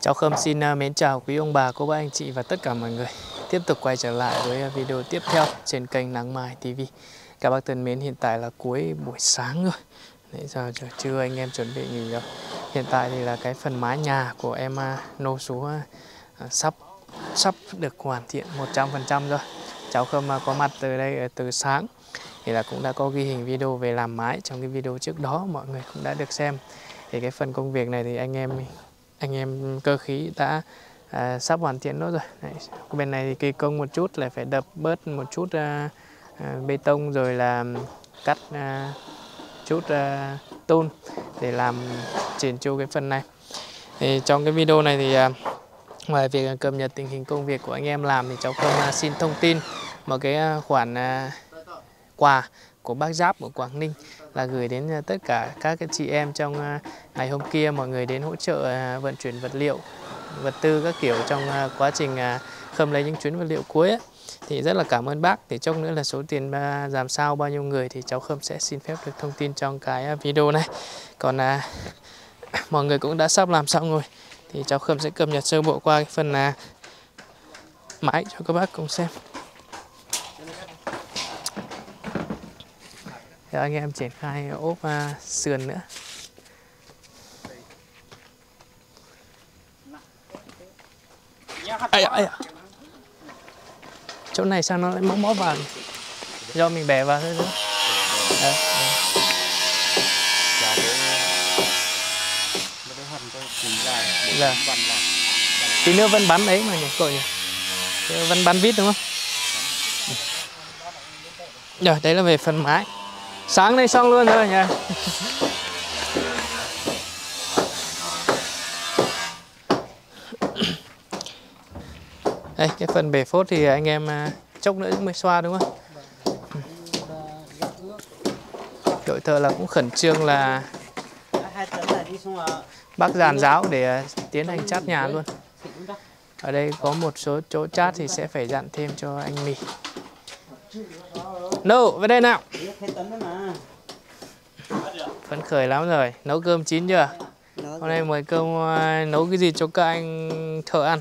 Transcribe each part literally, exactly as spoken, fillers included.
Cháu Khâm xin mến chào quý ông bà, cô bác, anh chị và tất cả mọi người. Tiếp tục quay trở lại với video tiếp theo trên kênh Nắng Mai ti vi. Các bác thân mến, hiện tại là cuối buổi sáng rồi. Nãy giờ giờ trưa anh em chuẩn bị nghỉ rồi. Hiện tại thì là cái phần mái nhà của em nô số uh, sắp sắp được hoàn thiện một trăm phần trăm rồi. Cháu Khâm uh, có mặt từ đây uh, từ sáng thì là cũng đã có ghi hình video về làm mái. Trong cái video trước đó mọi người cũng đã được xem. Thì cái phần công việc này thì anh em anh em cơ khí đã à, sắp hoàn thiện nó rồi. Đấy. Bên này thì kỳ công một chút là phải đập bớt một chút à, à, bê tông rồi là cắt à, chút à, tôn để làm chỉnh chu cái phần này. Thì trong cái video này thì à, ngoài việc cập nhật tình hình công việc của anh em làm thì cháu Khâm à, xin thông tin một cái khoản à, quà của bác Giáp của Quảng Ninh là gửi đến tất cả các cái chị em trong ngày hôm kia mọi người đến hỗ trợ vận chuyển vật liệu, vật tư các kiểu trong quá trình Khâm lấy những chuyến vật liệu cuối ấy. Thì rất là cảm ơn bác. Thì chốc nữa là số tiền làm sao bao nhiêu người thì cháu Khâm sẽ xin phép được thông tin trong cái video này. Còn à, mọi người cũng đã sắp làm xong rồi thì cháu Khâm sẽ cập nhật sơ bộ qua cái phần à, mái cho các bác cùng xem. Để anh em triển khai ốp uh, sườn nữa. Ây, ây. Chỗ này sao nó lại móc móc vào? Do mình bẻ vào thôi nữa. Đấy, đấy. Dạ. Tí nữa vẫn bắn ấy mà nhỉ, cậu nhỉ? Vẫn bắn vít đúng không? Rồi, đấy là về phần mái. Sáng nay xong luôn rồi nha. Đây, cái phần bể phốt thì anh em chốc nữa mới xoa đúng không? Đội thợ là cũng khẩn trương là bác dàn giáo để tiến hành chát nhà luôn. Ở đây có một số chỗ chát thì sẽ phải dặn thêm cho anh Mì. Nô, về đây nào. Phấn khởi lắm rồi. Nấu cơm chín chưa? Hôm nay mời cơm uh, nấu cái gì cho các anh thợ ăn?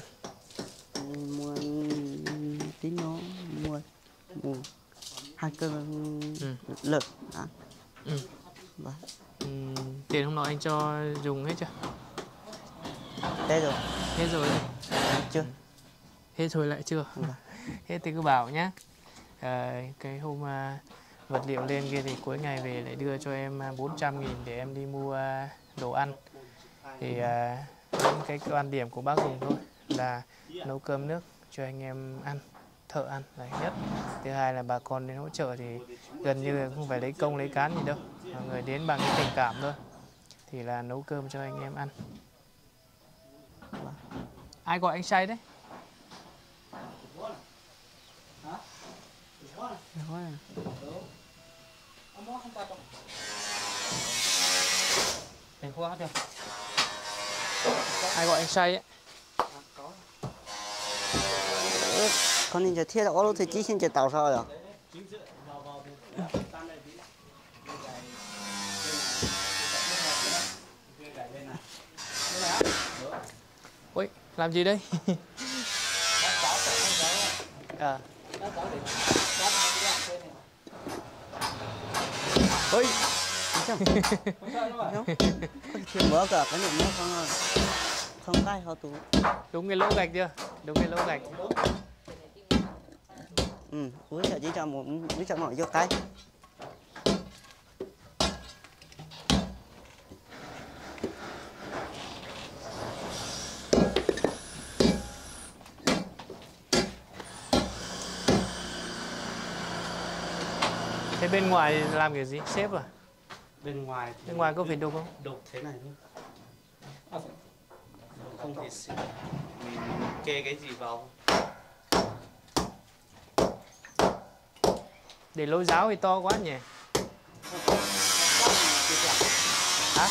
Tí nó mua hai cân ừ. lợn. À. Ừ. Ừ. Tiền hôm nọ anh cho dùng hết chưa? Hết rồi. Hết rồi. Chưa. Hết rồi lại chưa? Ừ. Hết thì cứ bảo nhé. À, cái hôm uh, vật liệu lên kia thì cuối ngày về lại đưa cho em bốn trăm nghìn để em đi mua đồ ăn. Thì uh, cái quan điểm của bác Hùng thôi là nấu cơm nước cho anh em ăn, thợ ăn là nhất. Thứ hai là bà con đến hỗ trợ thì gần như không phải lấy công lấy cán gì đâu, mọi người đến bằng cái tình cảm thôi. Thì là nấu cơm cho anh em ăn. Ai gọi anh say đấy? Ai gọi anh say ấy? Con nhìn thấy thiết là ô thì chỉ xin chỉ tàu sao rồi. Ôi, làm gì đây? À. Ôi. Mở cả cái này nó không không cái họ tủ. Đúng cái lỗ gạch chưa? Đúng cái lỗ gạch. Ừ, cuối giờ chỉ cho một chỉ cho mọi vô cái. Thế bên ngoài làm kiểu gì? Xếp à? Bên ngoài bên ngoài có phải đục không? Đục thế này thôi. Không thể xịt. Mình kê cái gì vào? Để lối giáo thì to quá nhỉ? Hả?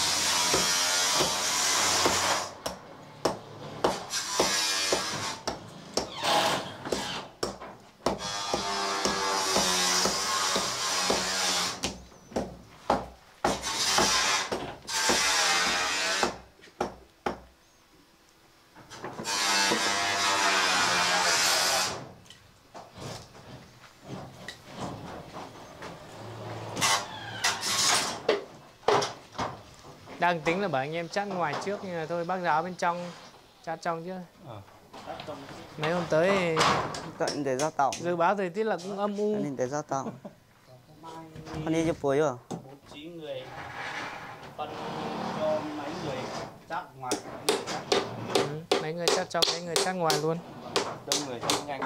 Đang tính là bảo anh em chát ngoài trước nhưng mà thôi bác giáo bên trong chát trong chứ. Ờ. Mấy hôm tới Tận để ra tàu. dự báo thời tiết là cũng âm u. Nên để ra tàu. Anh đi cho cuối rồi. Bố trí người phân cho mấy người chát ngoài, mấy người chát ngoài. Ừ, mấy người chát trong, mấy người chát ngoài luôn. Đông người chát nhanh.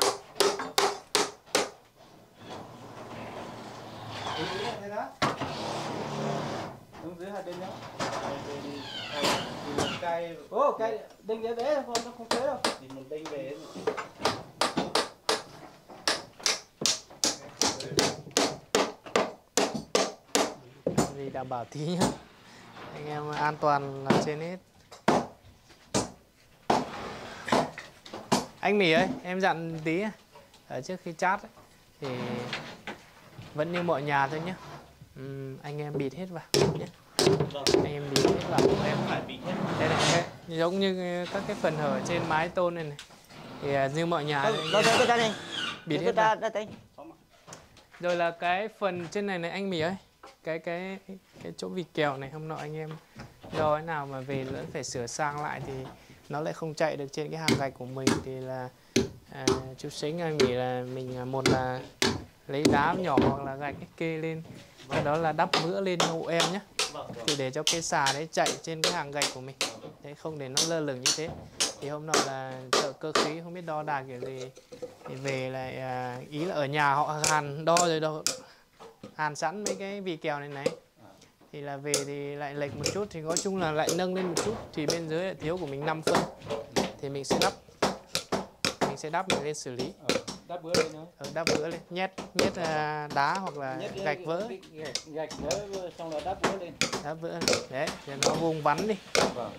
Thế đó. Đứng dưới hai bên nhá. Thì một cây. Ô, cây đinh để để thôi, nó không thế đâu. Thì một đinh về. Vì đảm bảo tí nhá. Anh em an toàn là trên hết. Anh Mỉ ơi, em dặn tí ở trước khi chat ấy, thì vẫn như mọi nhà thôi nhé. Uhm, anh em bịt hết vào nhé. Vâng. Anh em bịt hết vào của em. Phải bị hết. Đây này, cái, giống như các cái phần hở trên mái tôn này này. Thì uh, như mọi nhà Đâu đâu tôi ra đây. bịt Tôi hết ra vào. đây đây. Rồi là cái phần trên này này anh Mỉ ơi, cái cái cái chỗ vịt kèo này hôm nọ anh em do cái nào mà về lẫn phải sửa sang lại thì nó lại không chạy được trên cái hàng gạch của mình thì là à, chú Sính anh nghĩ là mình một là lấy đá nhỏ hoặc là gạch kê lên, sau đó là đắp vữa lên hộ em nhé, thì để cho cái xà đấy chạy trên cái hàng gạch của mình, đấy không để nó lơ lửng như thế. Thì hôm nọ là chợ cơ khí không biết đo đạc kiểu gì thì về lại à, ý là ở nhà họ hàn đo rồi đâu hàn sẵn mấy cái vỉ kèo này này thì là về thì lại lệch một chút thì nói chung là lại nâng lên một chút thì bên dưới lại thiếu của mình năm phân thì mình sẽ đắp mình sẽ đắp mình lên xử lý. Ờ, đắp bữa lên nữa. Ờ, đắp vữa lên nhét nhét à, đá hoặc là Nhất gạch vỡ gạch, gạch vỡ xong là đắp bữa lên. đắp vữa lên. Đấy để nó vùng vắn đi. Vâng.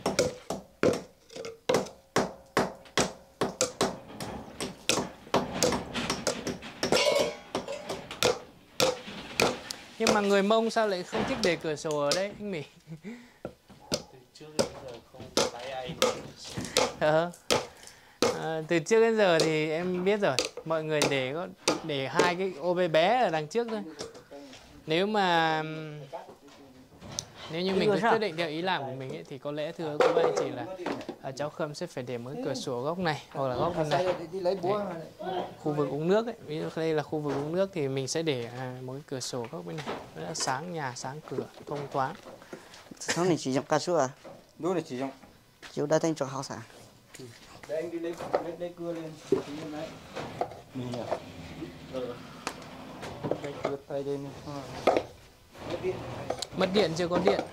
Nhưng mà người Mông sao lại không thích để cửa sổ ở đây anh Mỉ? Từ trước đến giờ không thấy ai. Ờ. À, từ trước đến giờ thì em biết rồi, mọi người để có để hai cái ô bé bé ở đằng trước thôi. Nếu mà nếu như mình cứ quyết định theo ý làm của mình ấy, thì có lẽ thưa cô bác anh chị là à, cháu Khâm sẽ phải để một cái cửa sổ góc này hoặc là góc bên này. Đấy. Khu vực uống nước ấy, ví dụ đây là khu vực uống nước thì mình sẽ để à, một cái cửa sổ góc bên này, nó là sáng nhà, sáng cửa, thông thoáng. Sao này chỉ trong ca sữa à? Đúng là chỉ trong. Chiếu đã thành chỗ hao xả. Để anh đi lấy lấy, lấy cưa lên. Đấy. Mình nhỉ. Ừ. Lấy cưa tay lên. Mất điện. Mất điện chưa có điện.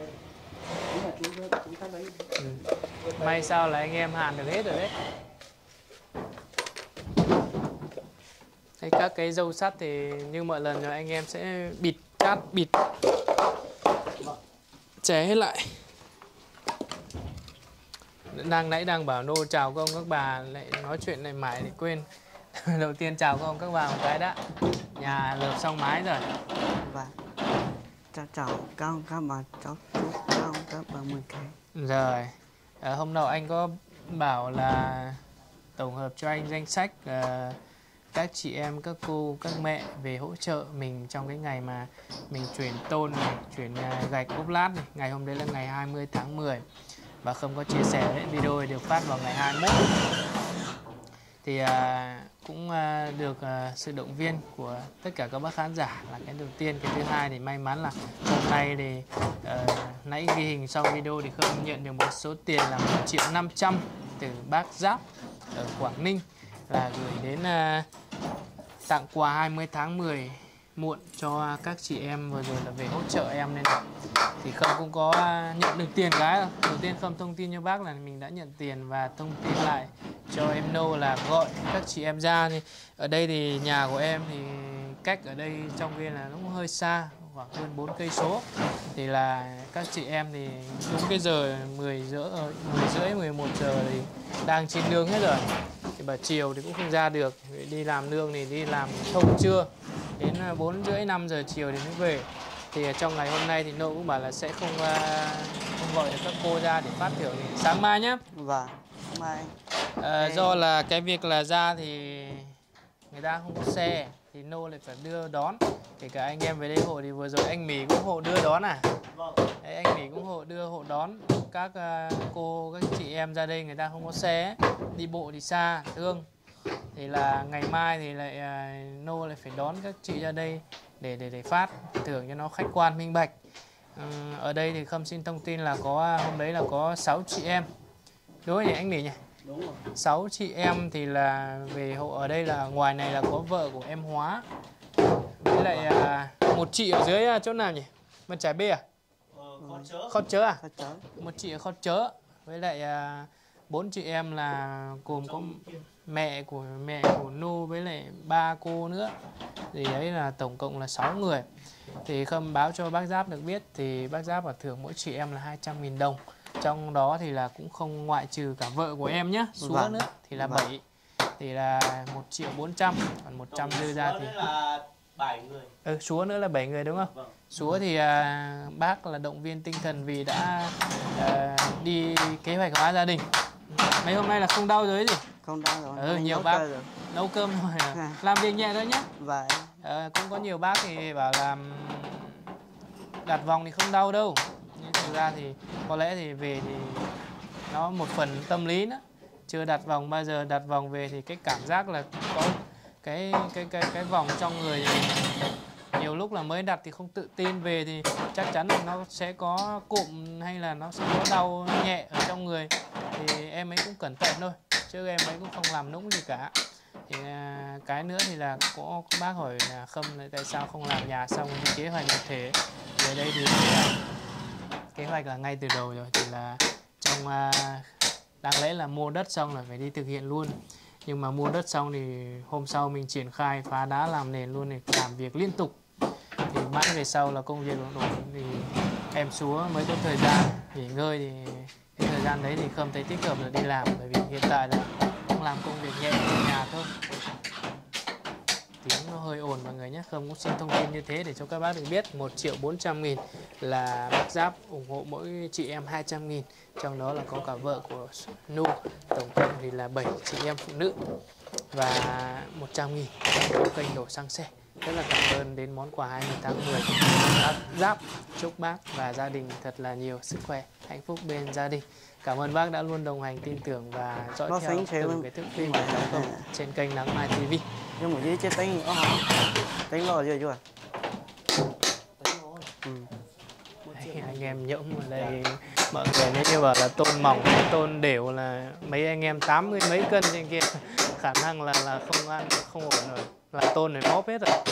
Ừ. May sao là anh em hàn được hết rồi đấy. Thế các cái dâu sắt thì như mọi lần rồi anh em sẽ bịt cát bịt chế hết lại. Đang nãy đang bảo nô chào các ông các bà lại nói chuyện này mãi để quên. Đầu tiên chào các ông các bà một cái đã. Nhà lợp xong mái rồi. Và chào chào các ông các bà cháu chúc các ông các bà mười cái. Rồi à, hôm nọ anh có bảo là tổng hợp cho anh danh sách à, các chị em, các cô, các mẹ về hỗ trợ mình trong cái ngày mà mình chuyển tôn này, chuyển à, gạch ốp lát này. Ngày hôm đấy là ngày hai mươi tháng mười và không có chia sẻ đấy, video được phát vào ngày hai mươi mốt. Thì à, cũng à, được à, sự động viên của tất cả các bác khán giả là cái đầu tiên. Cái thứ hai thì may mắn là hôm nay thì à, nãy ghi hình xong video thì Khâm nhận được một số tiền là một triệu năm trăm từ bác Giáp ở Quảng Ninh là gửi đến à, tặng quà hai mươi tháng mười muộn cho các chị em vừa rồi là về hỗ trợ em nên là thì Khâm cũng có nhận được tiền cái rồi. Đầu tiên Khâm thông tin cho bác là mình đã nhận tiền và thông tin lại cho em Nô là gọi các chị em ra. Thì ở đây thì nhà của em thì cách ở đây trong kia là nó cũng hơi xa, khoảng hơn bốn cây số. Thì là các chị em thì đúng cái giờ mười rưỡi mười một giờ thì đang trên nương hết rồi. Thì bà chiều thì cũng không ra được, đi làm nương thì đi làm thông trưa đến bốn rưỡi năm giờ chiều thì mới về. Thì trong ngày hôm nay thì Nô cũng bảo là sẽ không uh, không gọi được các cô ra để phát thưởng thì sáng mai nhé. Và mai À, do là cái việc là ra thì người ta không có xe thì nô lại phải đưa đón. Kể cả anh em về đây hộ thì vừa rồi anh Mỹ cũng hộ đưa đón à. Vâng. Đấy, anh Mỹ cũng hộ đưa hộ đón các uh, cô các chị em ra đây người ta không có xe ấy. Đi bộ thì xa thương. Thì là ngày mai thì lại uh, nô lại phải đón các chị ra đây để để để phát thưởng cho nó khách quan minh bạch. Uh, ở đây thì Khâm xin thông tin là có hôm đấy là có sáu chị em. Đúng rồi nhỉ anh Mỹ nhỉ? Đúng rồi. sáu chị em thì là về hộ ở đây là ngoài này là có vợ của em Hóa. Với lại uh, một chị ở dưới uh, chỗ nào nhỉ? Bên Trải Bê à? Ờ, Kho Chớ. Kho Chớ à? Kho Chớ. Một chị ở Kho Chớ. Với lại uh, bốn chị em là gồm có mẹ của mẹ của Nô với lại ba cô nữa. Thì đấy là tổng cộng là sáu người. Thì Khâm báo cho bác Giáp được biết thì bác Giáp bảo thưởng mỗi chị em là hai trăm nghìn đồng. Trong đó thì là cũng không ngoại trừ cả vợ của em nhá, Súa Vâng. nữa thì là Vâng. bảy. Thì là một triệu bốn trăm, còn một trăm dư ra thì là bảy người. ừ, Súa nữa là bảy người đúng không? Vâng. Súa thì à, bác là động viên tinh thần vì đã à, đi kế hoạch hóa gia đình. Mấy hôm nay là không đau dưới gì? Không đau rồi. Ừ, Anh nhiều nấu bác. chơi rồi. Nấu cơm thôi à. À. Làm việc nhẹ thôi nhá. Vậy. Ờ, cũng có nhiều bác thì bảo là đặt vòng thì không đau đâu. Nhưng thực ra thì có lẽ thì về thì nó một phần tâm lý nữa. Chưa đặt vòng bao giờ, đặt vòng về thì cái cảm giác là có cái cái cái cái vòng trong người thì nhiều lúc là mới đặt thì không tự tin, về thì chắc chắn là nó sẽ có cụm hay là nó sẽ có đau nhẹ ở trong người. Thì em ấy cũng cẩn thận thôi, chứ em ấy cũng không làm nũng gì cả. Thì à, cái nữa thì là có, có bác hỏi là Khâm là tại sao không làm nhà xong cái kế hoạch như thế. Về đây thì kế hoạch là ngay từ đầu rồi, thì là trong à, đáng lẽ là mua đất xong là phải đi thực hiện luôn. Nhưng mà mua đất xong thì hôm sau mình triển khai phá đá làm nền luôn, thì làm việc liên tục. Thì mãi về sau là công việc ổn thì em Súa mới có thời gian nghỉ ngơi, thì cái thời gian đấy thì Khâm thấy thích hợp là đi làm. Bởi vì hiện tại là cũng làm công việc nhẹ ở nhà thôi. Tiếng nó hơi ồn mọi người nhé. Khâm cũng xin thông tin như thế để cho các bác được biết. Một triệu bốn trăm nghìn là bác Giáp ủng hộ mỗi chị em hai trăm nghìn. Trong đó là có cả vợ của Nu. Tổng cộng thì là bảy chị em phụ nữ. Và một trăm nghìn cho kênh đổ xăng xe. Rất là cảm ơn đến món quà hai mươi tháng mười. Bác Giáp chúc bác và gia đình thật là nhiều sức khỏe, hạnh phúc bên gia đình. Cảm ơn bác đã luôn đồng hành, tin tưởng và dõi Nó theo xinh xinh từng lắm. cái thước phim của cháu Khâm trên kênh Nắng Mai ti vi. Nhưng mà dưới chế tính nữa hả? Tính lo chưa chưa? Ừ. Đấy, anh em nhỗng ở đây mọi người nếu như bảo là tôn mỏng tôn đều là mấy anh em tám mươi mấy cân trên kia, khả năng là là không ăn không ổn rồi, là tôn này móp hết rồi.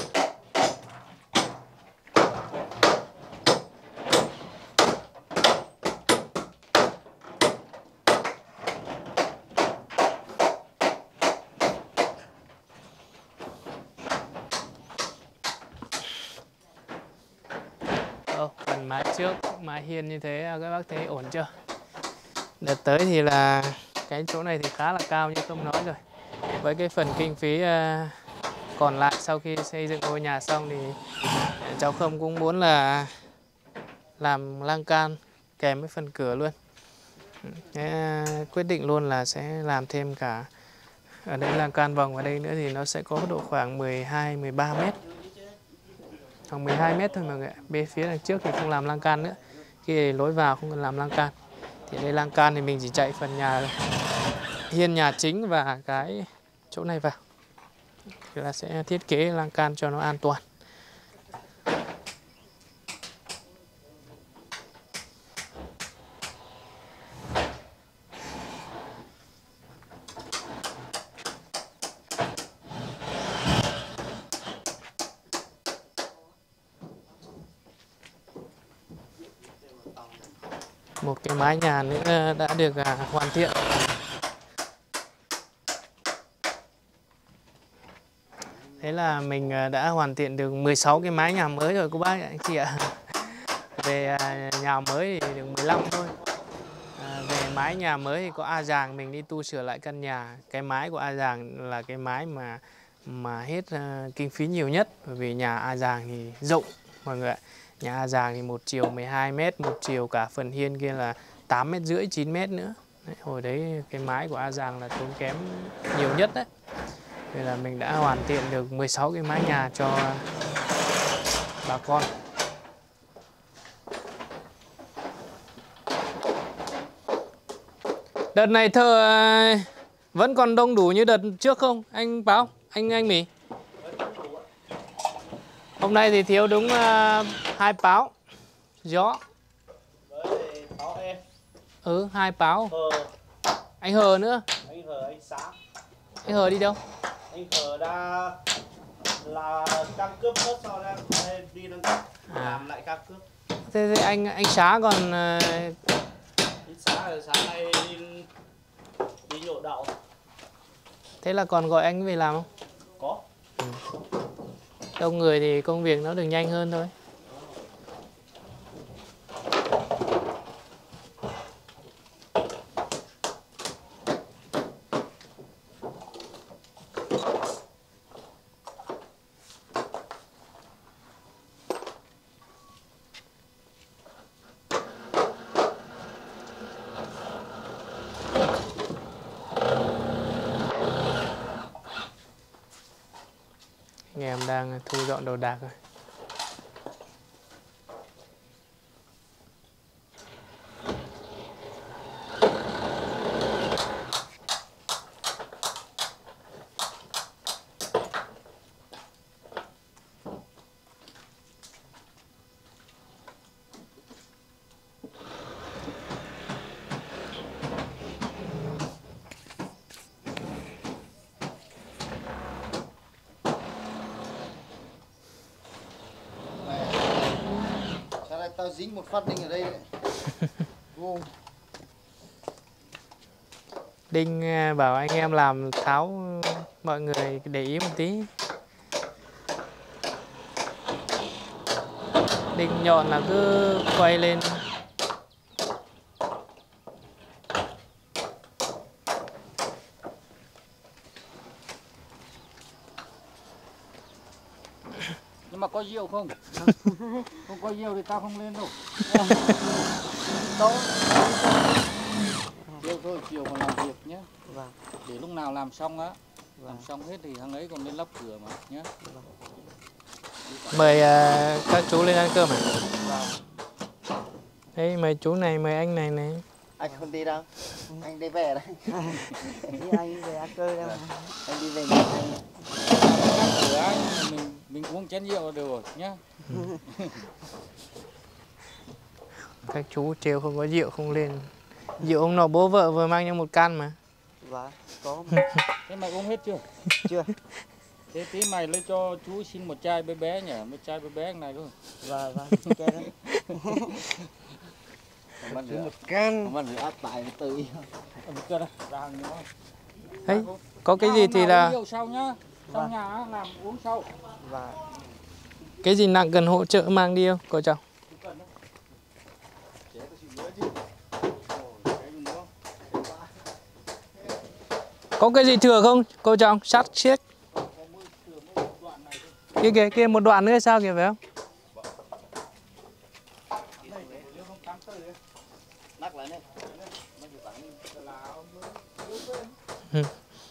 Phần mái trước, mái hiên như thế các bác thấy ổn chưa? Đợt tới thì là cái chỗ này thì khá là cao như Khâm nói rồi. Với cái phần kinh phí còn lại sau khi xây dựng ngôi nhà xong thì cháu Khâm cũng muốn là làm lan can kèm với phần cửa luôn. Thế quyết định luôn là sẽ làm thêm cả ở đây lan can vòng ở đây nữa, thì nó sẽ có độ khoảng mười hai mười ba mét. Khoảng mười hai mét thôi mọi người ạ. Bên phía đằng trước thì không làm lan can nữa. Khi lối vào không cần làm lan can. Thì đây lan can thì mình chỉ chạy phần nhà hiên nhà chính và cái chỗ này vào. Thì là sẽ thiết kế lan can cho nó an toàn. Một cái mái nhà nữa đã được hoàn thiện. Thế là mình đã hoàn thiện được mười sáu cái mái nhà mới rồi cô bác anh chị ạ. Về nhà mới thì được mười lăm thôi. À, về mái nhà mới thì có A Giàng mình đi tu sửa lại căn nhà. Cái mái của A Giàng là cái mái mà mà hết uh, kinh phí nhiều nhất. Bởi vì nhà A Giàng thì rộng mọi người ạ. Nhà A Giàng thì một chiều mười hai mét, một chiều cả phần hiên kia là tám mét rưỡi, chín mét nữa. Đấy, hồi đấy cái mái của A Giàng là tốn kém nhiều nhất đấy. Vậy là mình đã hoàn thiện được mười sáu cái mái nhà cho bà con. Đợt này thợ vẫn còn đông đủ như đợt trước không anh Báo, anh anh Mỹ? Hôm nay thì thiếu đúng uh, hai báo gió. Với báo em. Ừ, hai báo. Hờ. Anh Hờ nữa. Anh Hờ, anh Sáng. Anh Hờ đi đâu? Anh Hờ đã là căn cước hết sau đó đi đăng ký làm lại căn cước. Thế, thế anh anh Xá còn uh... Anh Sáng rồi sáng nay đi đi nhổ đậu. Thế là còn gọi anh về làm không? Có. Ừ. Đông người thì công việc nó được nhanh hơn thôi. Anh em đang thu dọn đồ đạc rồi. Tao dính một phát đinh ở đây đấy. Vô. Đinh bảo anh em làm tháo, mọi người để ý một tí. Đinh nhọn là cứ quay lên. Nhưng mà có rượu không? Không có rượu thì tao không lên đâu. Tốt. Rượu thôi, chiều còn làm việc nhé. Vâng. Để lúc nào làm xong á, Vâng. làm xong hết thì thằng ấy còn lên lắp cửa mà nhé. Vâng. Mời uh, các chú lên ăn cơm à? Vâng. Đấy, mời chú này, mời anh này này. Anh không đi đâu, anh đi về đấy. Đi anh về ăn cơm đâu. Anh đi về nhà anh. Cửa anh, mình mình uống chén rượu là được rồi nhé. Các chú trêu không có rượu không lên. Rượu ông nọ bố vợ vừa mang cho một can mà. Vâng, có. Thế mày uống hết chưa? Chưa. Thế tí mày lấy cho chú xin một chai bé bé nhỉ, một chai bé bé này thôi. Vâng, vâng, cái đó. Một can. Mình phải áp tại tự. Một cân đây, ra hàng nhỏ. Đấy, có cái gì thì là Uống sau nhá. Trong nhà làm uống sau. Vâng. cái gì nặng cần hỗ trợ mang đi không cô cháu? Có cái gì thừa không cô cháu? Sắt chiếc. Kia kìa, kia một đoạn nữa sao kìa phải không? Ừ.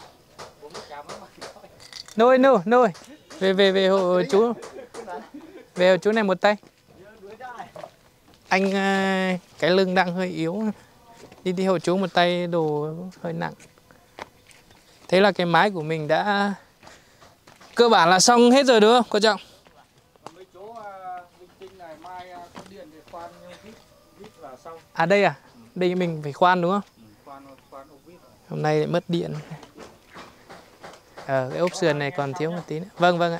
Nôi nôi nôi về về về hộ chú, về hộ chú này một tay. Anh uh, cái lưng đang hơi yếu, đi đi hộ chú một tay, đồ hơi nặng. Thế là cái mái của mình đã cơ bản là xong hết rồi đúng không cô Trọng? Mấy chỗ linh tinh này mai có điện thì khoan vít vít là xong. À đây à? Đây mình phải khoan đúng không? Ừ, khoan khoan ốc vít. Hôm nay lại mất điện. Ờ, cái ốp sườn này còn thiếu một tí nữa. Vâng vâng ạ.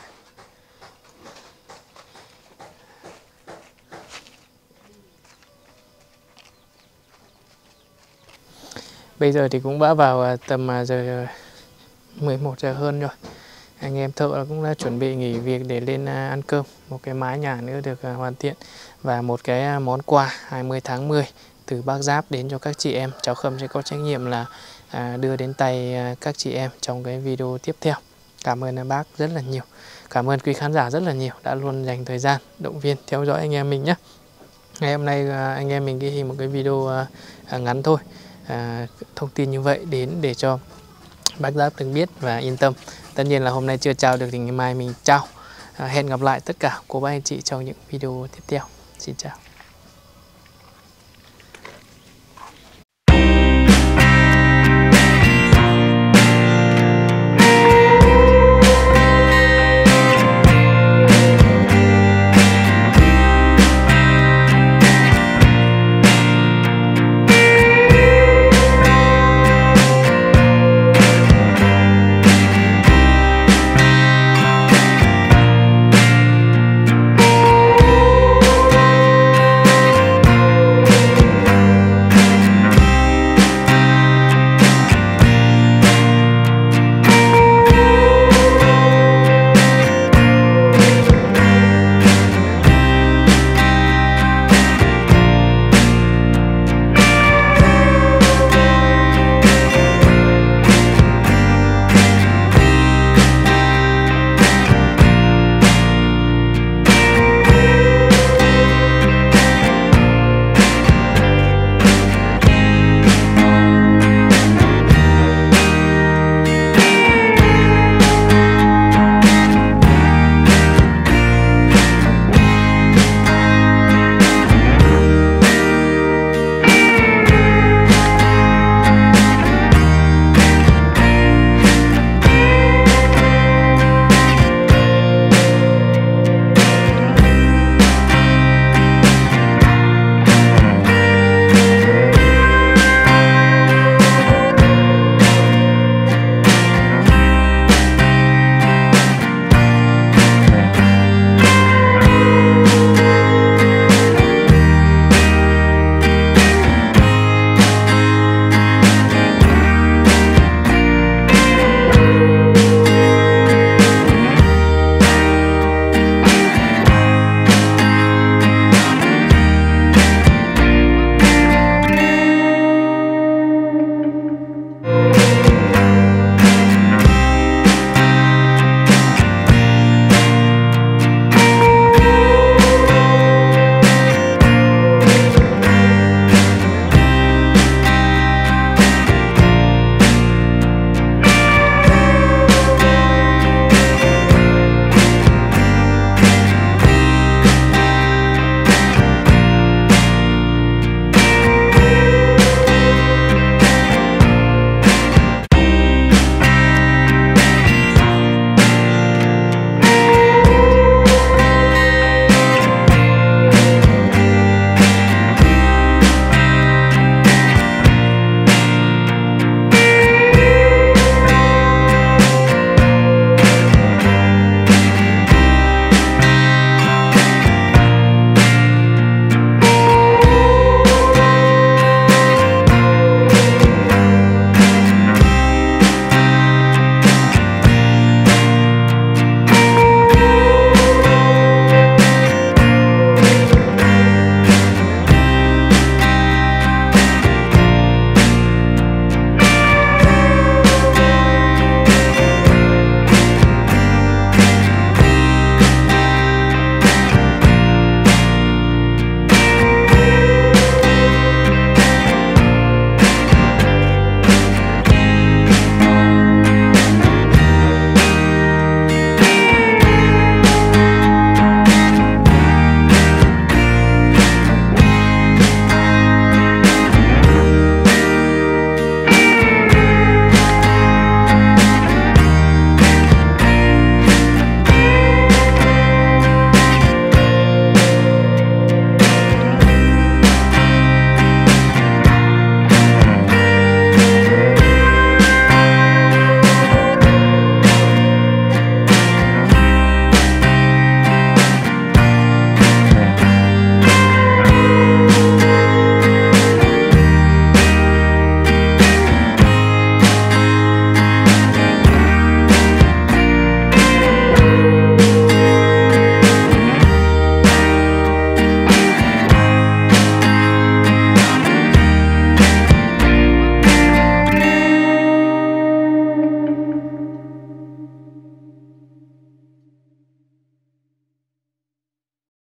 Bây giờ thì cũng đã vào tầm giờ mười một giờ hơn rồi. Anh em thợ cũng đã chuẩn bị nghỉ việc để lên ăn cơm. Một cái mái nhà nữa được hoàn thiện. Và một cái món quà hai mươi tháng mười từ bác Giáp đến cho các chị em. Cháu Khâm sẽ có trách nhiệm là đưa đến tay các chị em trong cái video tiếp theo. Cảm ơn bác rất là nhiều. Cảm ơn quý khán giả rất là nhiều đã luôn dành thời gian động viên theo dõi anh em mình nhé. Ngày hôm nay anh em mình ghi một cái video ngắn thôi. À, thông tin như vậy đến để cho bác Giáp được biết và yên tâm. Tất nhiên là hôm nay chưa chào được thì ngày mai mình chào. À, hẹn gặp lại tất cả cô bác anh chị trong những video tiếp theo. Xin chào.